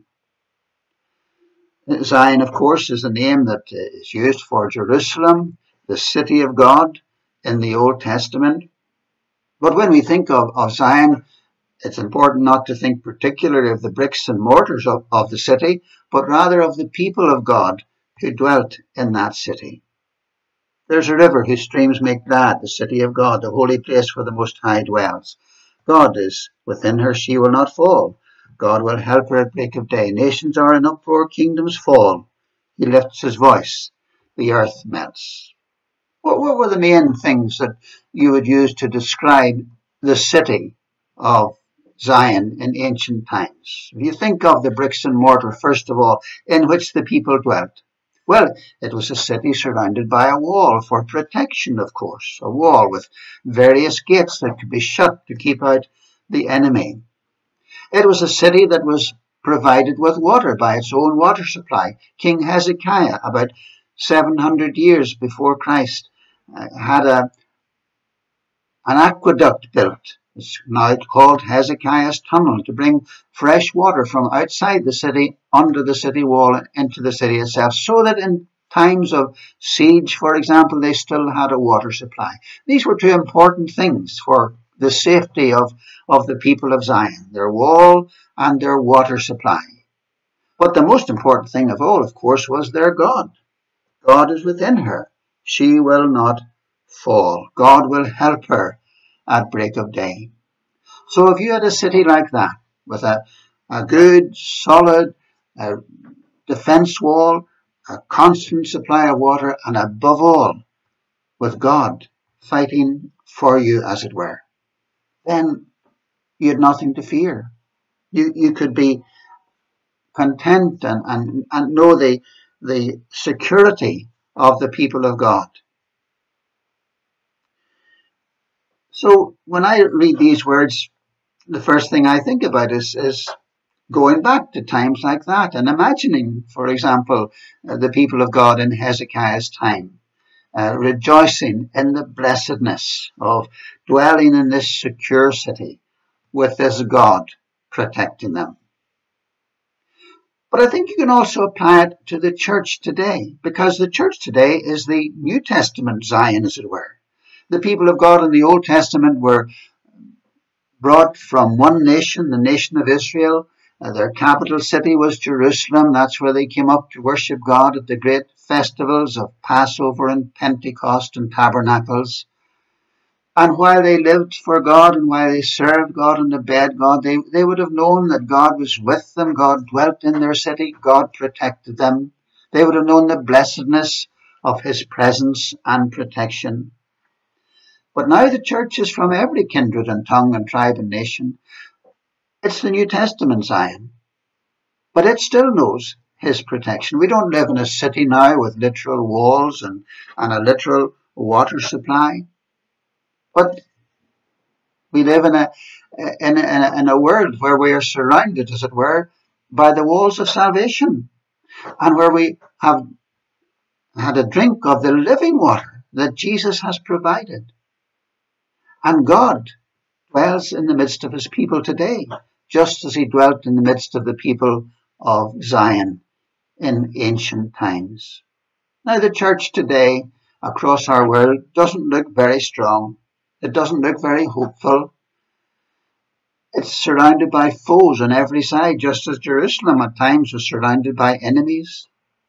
Zion, of course, is a name that is used for Jerusalem, the city of God in the Old Testament. But when we think of, of Zion, it's important not to think particularly of the bricks and mortars of, of the city, but rather of the people of God who dwelt in that city. There's a river whose streams make glad the city of God, the holy place where the Most High dwells. God is within her, she will not fall. God will help her at break of day. Nations are in uproar, kingdoms fall. He lifts his voice, the earth melts. What, what were the main things that you would use to describe the city of Zion in ancient times? If you think of the bricks and mortar, first of all, in which the people dwelt, well, it was a city surrounded by a wall for protection, of course, a wall with various gates that could be shut to keep out the enemy. It was a city that was provided with water by its own water supply. King Hezekiah, about seven hundred years before Christ, uh, had a, an aqueduct built. It's now called Hezekiah's Tunnel, to bring fresh water from outside the city under the city wall into the city itself, so that in times of siege, for example, they still had a water supply. These were two important things for the safety of, of the people of Zion, their wall and their water supply. But the most important thing of all, of course, was their God. God is within her. She will not fall. God will help her at break of day. So if you had a city like that, with a, a good, solid uh, defense wall, a constant supply of water, and above all, with God fighting for you, as it were, then you had nothing to fear. You, you could be content and, and, and know the, the security of the people of God. So when I read these words, the first thing I think about is, is going back to times like that and imagining, for example, uh, the people of God in Hezekiah's time, uh, rejoicing in the blessedness of dwelling in this secure city with this God protecting them. But I think you can also apply it to the church today, because the church today is the New Testament Zion, as it were. The people of God in the Old Testament were brought from one nation, the nation of Israel. Uh, their capital city was Jerusalem. That's where they came up to worship God at the great festivals of Passover and Pentecost and Tabernacles. And while they lived for God and while they served God and obeyed God, they, they would have known that God was with them. God dwelt in their city. God protected them. They would have known the blessedness of his presence and protection. But now the church is from every kindred and tongue and tribe and nation. It's the New Testament Zion. But it still knows his protection. We don't live in a city now with literal walls and, and a literal water supply. But we live in a, in, a, in a world where we are surrounded, as it were, by the walls of salvation, and where we have had a drink of the living water that Jesus has provided. And God dwells in the midst of his people today, just as he dwelt in the midst of the people of Zion in ancient times. Now, the church today across our world doesn't look very strong. It doesn't look very hopeful. It's surrounded by foes on every side, just as Jerusalem at times was surrounded by enemies.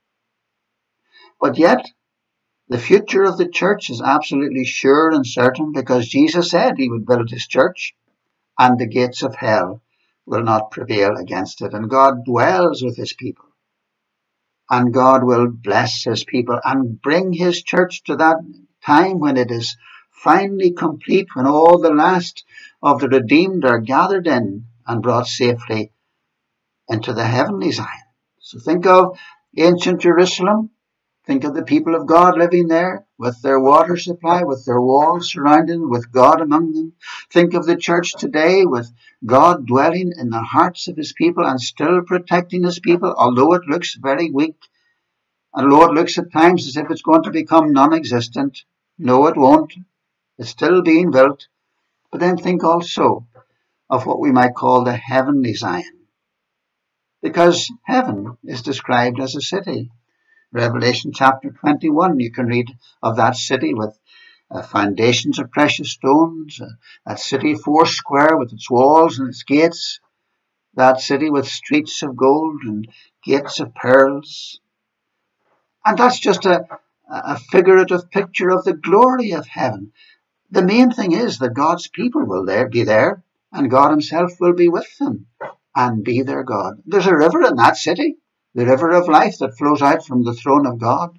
But yet, the future of the church is absolutely sure and certain, because Jesus said he would build his church and the gates of hell will not prevail against it. And God dwells with his people. And God will bless his people and bring his church to that time when it is finally complete, when all the last of the redeemed are gathered in and brought safely into the heavenly Zion. So think of ancient Jerusalem. Think of the people of God living there with their water supply, with their walls surrounded, with God among them. Think of the church today with God dwelling in the hearts of his people and still protecting his people, although it looks very weak. And although it looks at times as if it's going to become non-existent. No, it won't. It's still being built. But then think also of what we might call the heavenly Zion. Because heaven is described as a city. Revelation chapter twenty-one, you can read of that city with uh, foundations of precious stones, uh, that city four square with its walls and its gates, that city with streets of gold and gates of pearls. And that's just a, a figurative picture of the glory of heaven. The main thing is that God's people will there be there, and God himself will be with them and be their God. There's a river in that city, the river of life that flows out from the throne of God.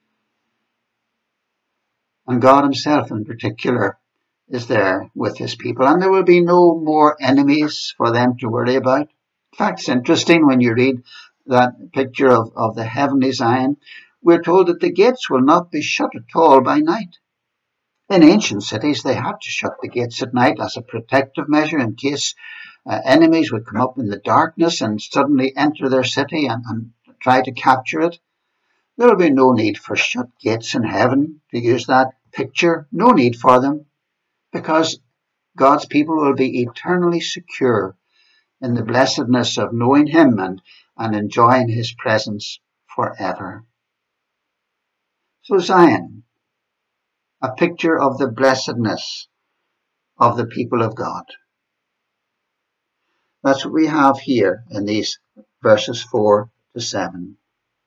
And God himself in particular is there with his people. And there will be no more enemies for them to worry about. In fact, it's interesting when you read that picture of, of the heavenly Zion, we're told that the gates will not be shut at all by night. In ancient cities, they had to shut the gates at night as a protective measure in case uh, enemies would come up in the darkness and suddenly enter their city and, and try to capture it. There will be no need for shut gates in heaven, to use that picture. No need for them, because God's people will be eternally secure in the blessedness of knowing him and, and enjoying his presence forever. So Zion, a picture of the blessedness of the people of God. That's what we have here in these verses four to seven.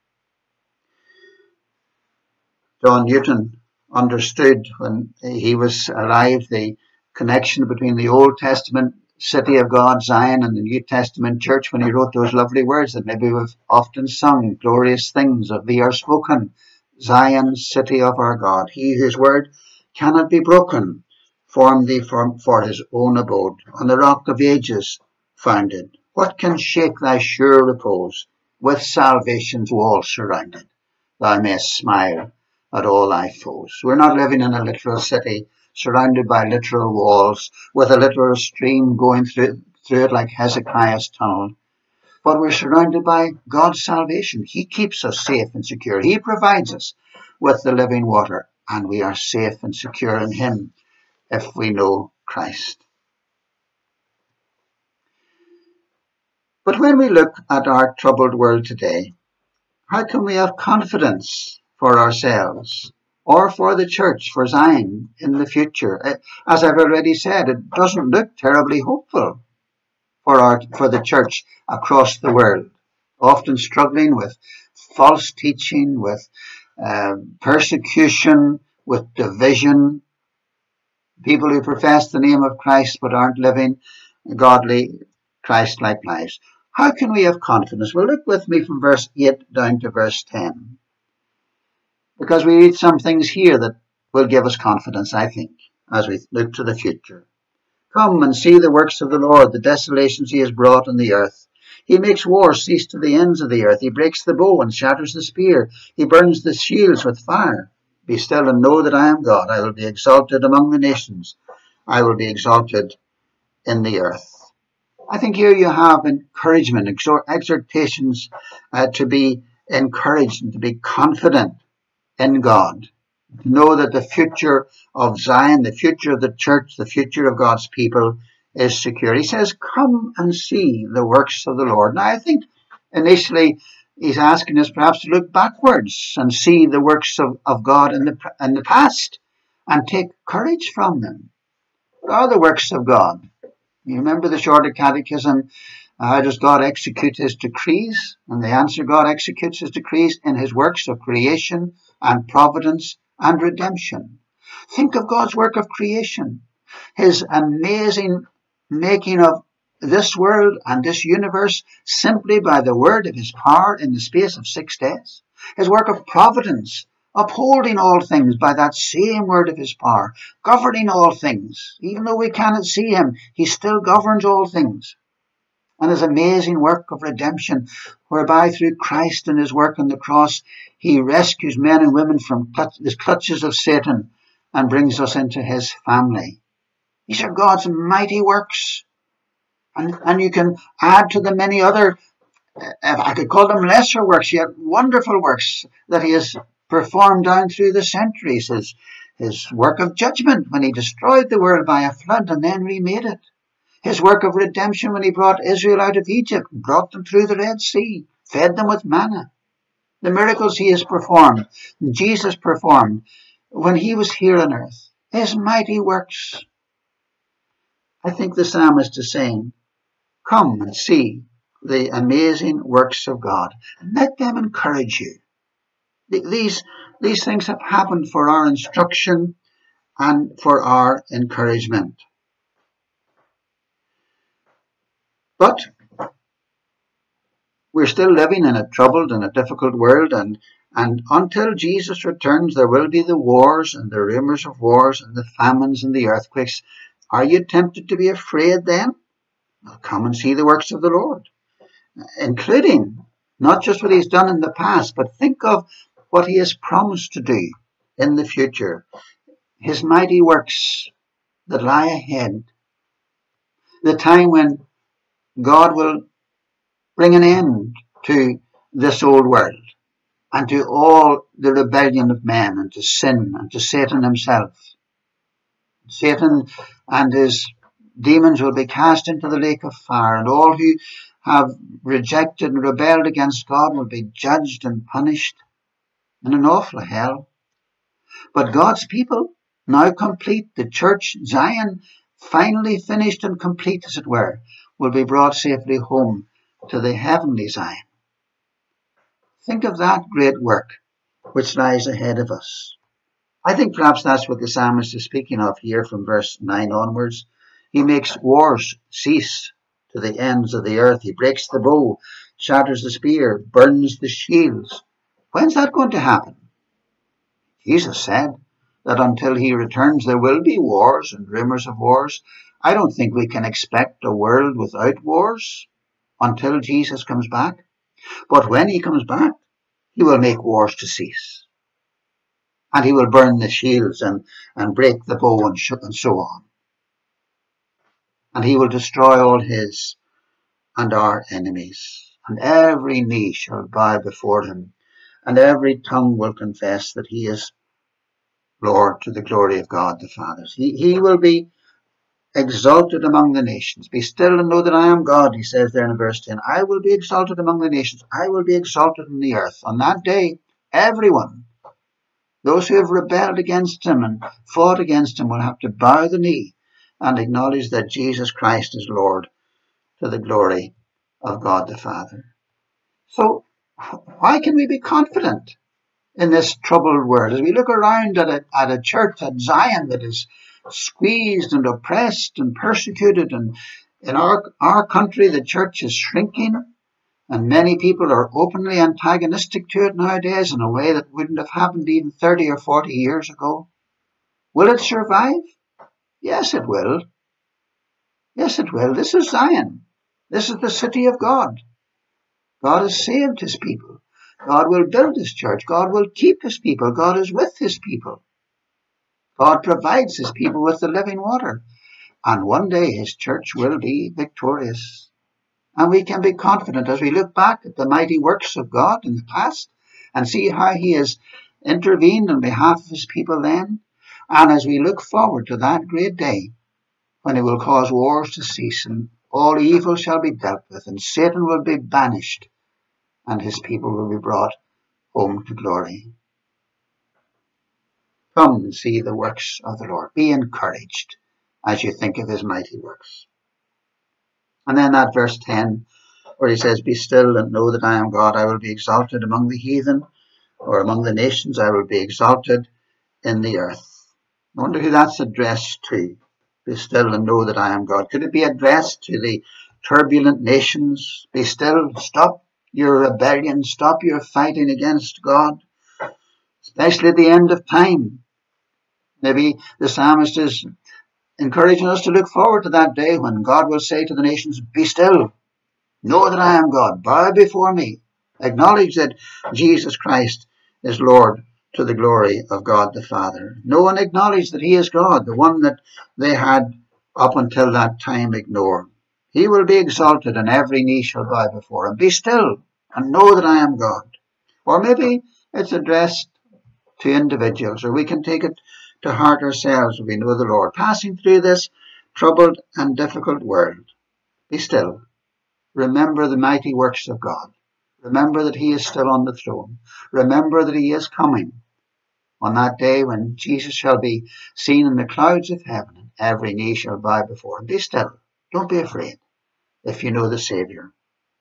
John Newton understood when he was alive the connection between the Old Testament city of God, Zion, and the New Testament church when he wrote those lovely words that maybe we've often sung, glorious things of thee are spoken, Zion, city of our God. He whose word cannot be broken, formed thee for, for his own abode, on the rock of ages founded. What can shake thy sure repose, with salvation's wall surrounded? thou mayst smile at all thy foes. We're not living in a literal city surrounded by literal walls with a literal stream going through, through it like Hezekiah's tunnel. But we're surrounded by God's salvation. He keeps us safe and secure. He provides us with the living water, and we are safe and secure in Him if we know Christ. But when we look at our troubled world today, how can we have confidence for ourselves or for the church, for Zion in the future? As I've already said, it doesn't look terribly hopeful for our, for the church across the world, often struggling with false teaching, with uh, persecution, with division, people who profess the name of Christ but aren't living godly, Christ-like lives. How can we have confidence? Well, look with me from verse eight down to verse ten, because we read some things here that will give us confidence, I think, as we look to the future. Come and see the works of the Lord, the desolations He has brought on the earth. He makes war cease to the ends of the earth. He breaks the bow and shatters the spear. He burns the shields with fire. Be still and know that I am God. I will be exalted among the nations. I will be exalted in the earth. I think here you have encouragement, exhortations uh, to be encouraged and to be confident in God. To know that the future of Zion, the future of the church, the future of God's people is secure. He says, come and see the works of the Lord. Now, I think initially he's asking us perhaps to look backwards and see the works of, of God in the, in the past and take courage from them. What are the works of God? You remember the Shorter Catechism, how does God execute His decrees? And the answer, God executes His decrees in His works of creation and providence and redemption. Think of God's work of creation, His amazing making of this world and this universe simply by the word of His power in the space of six days. His work of providence, upholding all things by that same word of His power, governing all things. Even though we cannot see Him, He still governs all things. And His amazing work of redemption, whereby through Christ and His work on the cross, He rescues men and women from the clutches of Satan and brings us into His family. These are God's mighty works. And, and you can add to them many other, I could call them lesser works, yet wonderful works that He has performed down through the centuries. His, his work of judgment when He destroyed the world by a flood and then remade it. His work of redemption when He brought Israel out of Egypt and brought them through the Red Sea, fed them with manna. The miracles He has performed, Jesus performed when He was here on earth. His mighty works. I think the psalmist is saying, come and see the amazing works of God and let them encourage you. These, these things have happened for our instruction and for our encouragement. But we're still living in a troubled and a difficult world, and, and until Jesus returns, there will be the wars and the rumors of wars and the famines and the earthquakes. Are you tempted to be afraid then? Well, come and see the works of the Lord, including not just what He's done in the past, but think of what He has promised to do in the future. His mighty works that lie ahead. The time when God will bring an end to this old world and to all the rebellion of men and to sin and to Satan himself. Satan and his demons will be cast into the lake of fire, and all who have rejected and rebelled against God will be judged and punished in an awful hell. But God's people, now complete, the church, Zion, finally finished and complete as it were, will be brought safely home to the heavenly Zion. Think of that great work which lies ahead of us. I think perhaps that's what the psalmist is speaking of here from verse nine onwards. He makes wars cease to the ends of the earth. He breaks the bow, shatters the spear, burns the shields. When's that going to happen? Jesus said that until He returns there will be wars and rumors of wars. I don't think we can expect a world without wars until Jesus comes back. But when He comes back, He will make wars to cease. And he will burn the shields and, and break the bow and, sh- and so on. And he will destroy all his and our enemies. And every knee shall bow before him, and every tongue will confess that he is Lord, to the glory of God the Father. He, he will be exalted among the nations. Be still and know that I am God, he says there in verse ten. I will be exalted among the nations. I will be exalted in the earth. On that day, everyone, those who have rebelled against him and fought against him, will have to bow the knee and acknowledge that Jesus Christ is Lord, to the glory of God the Father. So, why can we be confident in this troubled world? As we look around at a, at a church, at Zion, that is squeezed and oppressed and persecuted, and in our, our country the church is shrinking, and many people are openly antagonistic to it nowadays in a way that wouldn't have happened even thirty or forty years ago. Will it survive? Yes, it will. Yes, it will. This is Zion. This is the city of God. God has saved his people. God will build his church. God will keep his people. God is with his people. God provides his people with the living water. And one day his church will be victorious. And we can be confident as we look back at the mighty works of God in the past and see how he has intervened on behalf of his people then. And as we look forward to that great day when he will cause wars to cease and all evil shall be dealt with and Satan will be banished and his people will be brought home to glory. Come and see the works of the Lord. Be encouraged as you think of his mighty works. And then that verse ten, where he says, be still and know that I am God. I will be exalted among the heathen, or among the nations. I will be exalted in the earth. I wonder who that's addressed to. Be still and know that I am God. Could it be addressed to the turbulent nations? Be still, stop your rebellion, stop your fighting against God, especially at the end of time. Maybe the psalmist is encouraging us to look forward to that day when God will say to the nations, be still, know that I am God, bow before me, acknowledge that Jesus Christ is Lord, to the glory of God the Father. No one acknowledged that he is God, the one that they had up until that time ignored. He will be exalted and every knee shall bow before him. Be still and know that I am God. Or maybe it's addressed to individuals, or we can take it to heart ourselves when we know the Lord. Passing through this troubled and difficult world, be still. Remember the mighty works of God. Remember that he is still on the throne. Remember that he is coming on that day when Jesus shall be seen in the clouds of heaven and every knee shall bow before him. Be still. Don't be afraid if you know the Saviour.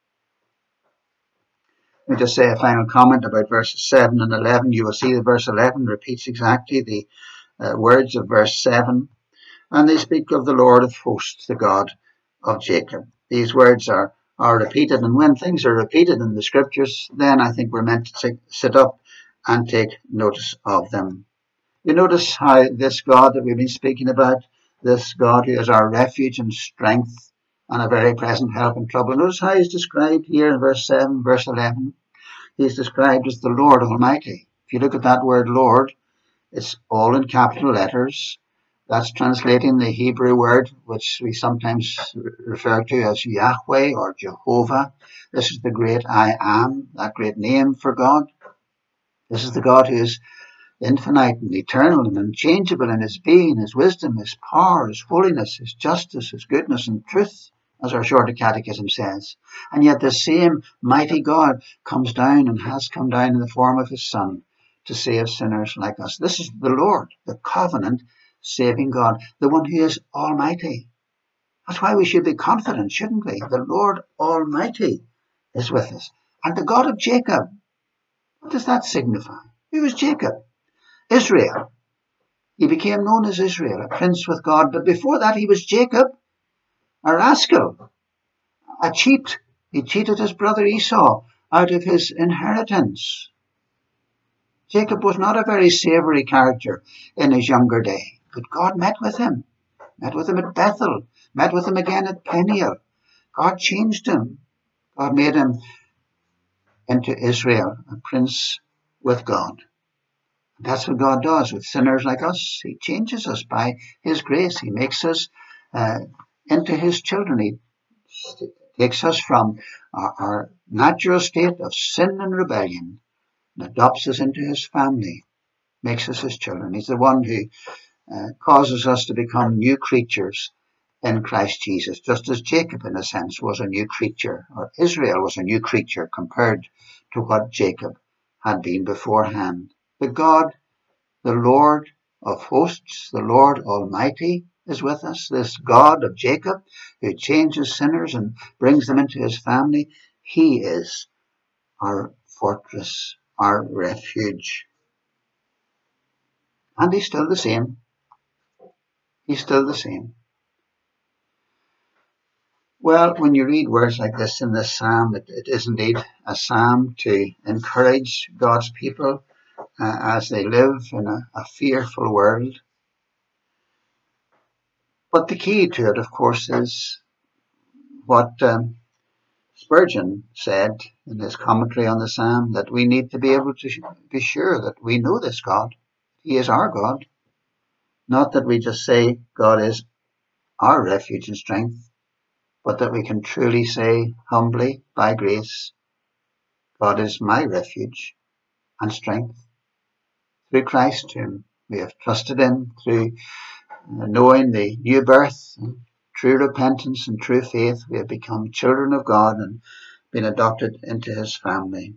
Let me just say a final comment about verses seven and eleven. You will see that verse eleven repeats exactly the uh, words of verse seven. And they speak of the Lord of hosts, the God of Jacob. These words are, are repeated. And when things are repeated in the scriptures, then I think we're meant to sit up and take notice of them. You notice how this God that we've been speaking about, this God who is our refuge and strength and a very present help in trouble. Notice how he's described here in verse seven, verse eleven. He's described as the Lord Almighty. If you look at that word Lord, it's all in capital letters. That's translating the Hebrew word, which we sometimes refer to as Yahweh or Jehovah. This is the great I Am, that great name for God. This is the God who is infinite and eternal and unchangeable in his being, his wisdom, his power, his holiness, his justice, his goodness and truth, as our Shorter Catechism says. And yet the same mighty God comes down and has come down in the form of his Son to save sinners like us. This is the Lord, the covenant saving God, the one who is almighty. That's why we should be confident, shouldn't we? The Lord Almighty is with us. And the God of Jacob, what does that signify? Who was Jacob? Israel. He became known as Israel, a prince with God. But before that, he was Jacob, a rascal, a cheat. He cheated his brother Esau out of his inheritance. Jacob was not a very savoury character in his younger day. But God met with him, met with him at Bethel, met with him again at Peniel. God changed him. God made him into Israel, a prince with God. That's what God does with sinners like us. He changes us by his grace. He makes us uh, into his children. He takes us from our, our natural state of sin and rebellion and adopts us into his family, makes us his children. He's the one who uh, causes us to become new creatures in Christ Jesus, just as Jacob, in a sense, was a new creature, or Israel was a new creature compared to what Jacob had been beforehand. The God, the Lord of hosts, the Lord Almighty is with us. This God of Jacob who changes sinners and brings them into his family, he is our fortress, our refuge. And he's still the same. He's still the same. Well, when you read words like this in this psalm, it, it is indeed a psalm to encourage God's people uh, as they live in a, a fearful world. But the key to it, of course, is what um, Spurgeon said in his commentary on the psalm, that we need to be able to be sure that we know this God. He is our God. Not that we just say God is our refuge and strength, but that we can truly say humbly, by grace, God is my refuge and strength. Through Christ, whom we have trusted in, through knowing the new birth, and true repentance and true faith, we have become children of God and been adopted into his family.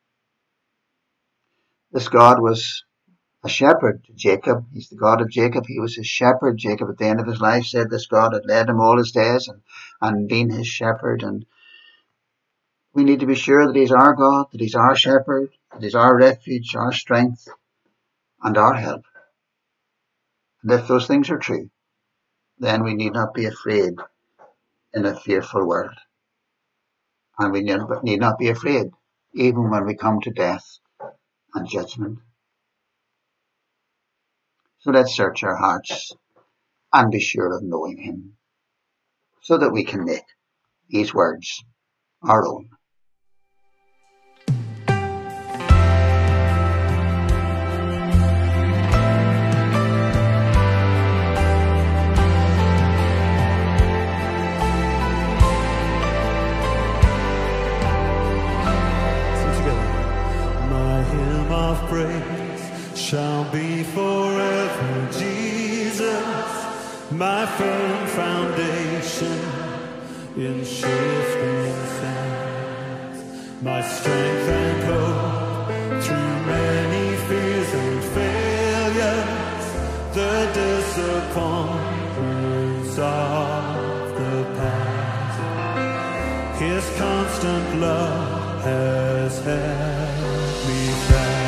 This God was a shepherd to Jacob. He's the God of Jacob. He was his shepherd. Jacob at the end of his life said this God had led him all his days and, and been his shepherd. And we need to be sure that he's our God, that he's our shepherd, that he's our refuge, our strength, and our help. And if those things are true, then we need not be afraid in a fearful world. And we need not be afraid even when we come to death and judgment. So let's search our hearts and be sure of knowing him, so that we can make these words our own. Shall be forever Jesus, my firm foundation in shifting sands, my strength and hope through many fears and failures, the disappointments of the past. His constant love has held me fast.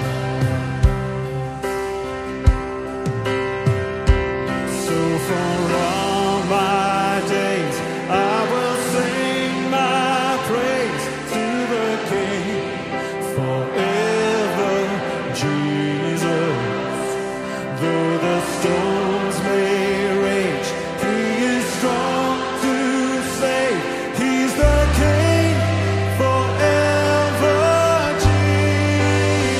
For all my days I will sing my praise to the King forever, Jesus. Though the storms may rage, he is strong to save. He's the King forever, Jesus.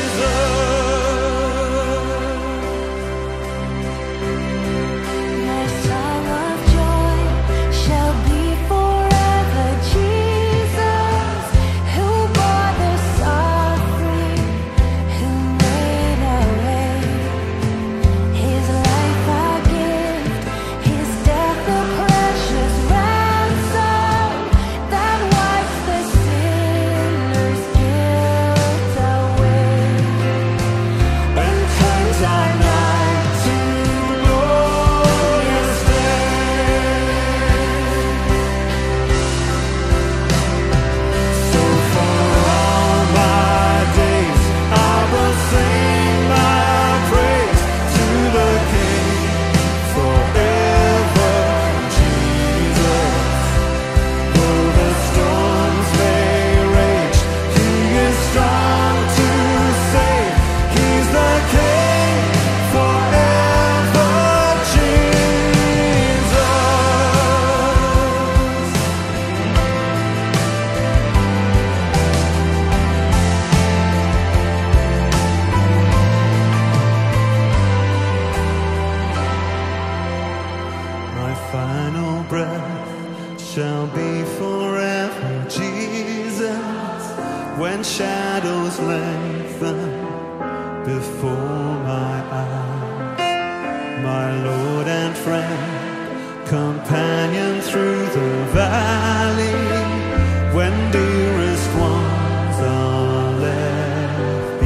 shall be forever, Jesus, when shadows lengthen before my eyes. My Lord and friend, companion through the valley, when dearest ones are left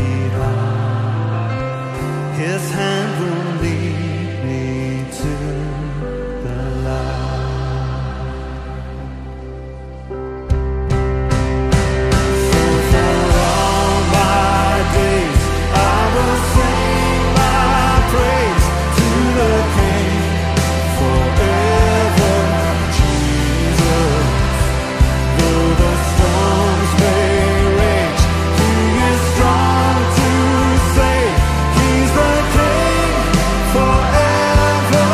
behind, His hand will lead me to the light. So for all my days I will sing my praise to the King forever, Jesus. Though the storms may rage, He is strong to save. He's the King forever,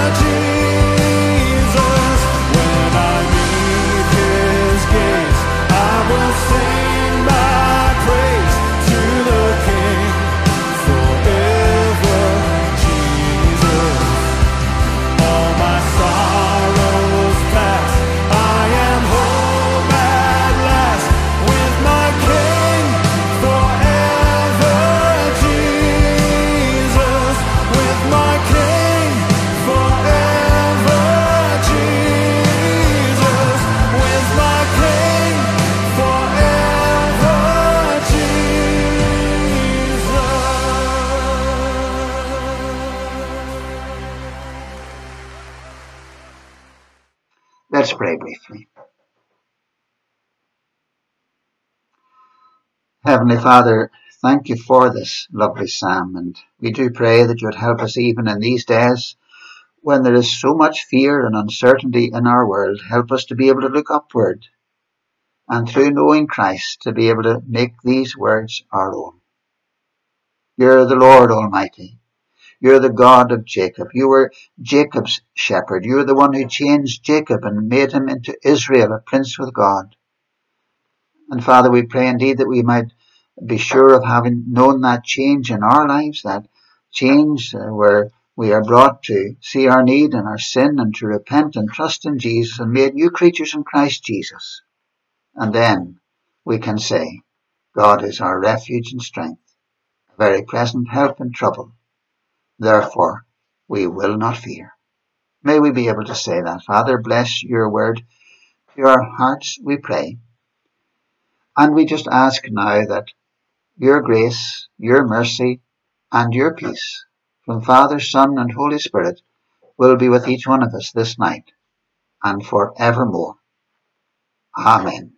Jesus. When I meet His gaze, I will sing my praise to the King forever, Jesus. All my sorrows past, I am home at last with my King forever, Jesus. With my King forever, Jesus. With my King forever, Jesus. Let's pray briefly. Heavenly Father, thank you for this lovely psalm, and we do pray that you would help us even in these days when there is so much fear and uncertainty in our world. Help us to be able to look upward, and through knowing Christ to be able to make these words our own. You're the Lord Almighty. You're the God of Jacob. You were Jacob's shepherd. You're the one who changed Jacob and made him into Israel, a prince with God. And Father, we pray indeed that we might be sure of having known that change in our lives, that change uh, where we are brought to see our need and our sin and to repent and trust in Jesus and made new creatures in Christ Jesus. And then we can say, God is our refuge and strength, a very present help in trouble. Therefore, we will not fear. May we be able to say that. Father, bless your word to our hearts, we pray. And we just ask now that your grace, your mercy, and your peace from Father, Son, and Holy Spirit will be with each one of us this night and forevermore. Amen.